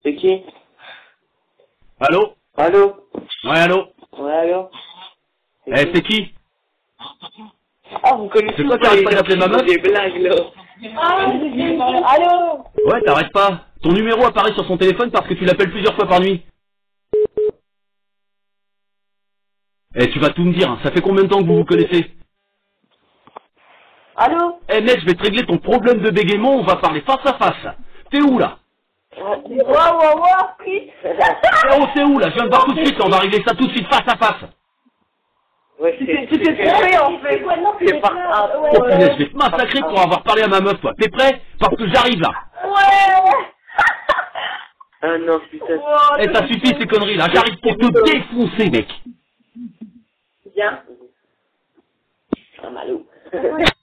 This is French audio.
C'est qui? Allô? Allô? Ouais, allô? Ouais, allô? Eh, c'est qui? Ah, vous connaissez C'est toi qui arrêtes pas d'appeler ma meuf? Des blagues, là. Allô? Ouais, t'arrêtes pas. Ton numéro apparaît sur son téléphone parce que tu l'appelles plusieurs fois par nuit. Eh, tu vas tout me dire, hein. Ça fait combien de temps que vous vous connaissez? Allô? Eh mec, je vais te régler ton problème de bégaiement, on va parler face à face. T'es où là? Pris. Oh, t'es où là? Je viens de voir tout de suite, on va régler ça tout de suite face à face. Ouais, c'était trompé en fait. Ouais, non, c'est pas grave. Oh punaise, je vais te massacrer pour avoir parlé à ma meuf, toi. T'es prêt? Parce que j'arrive là. Ouais. Ah non, putain. Eh, ça suffit ces conneries là, j'arrive pour te défoncer, mec. Bien. Un malou.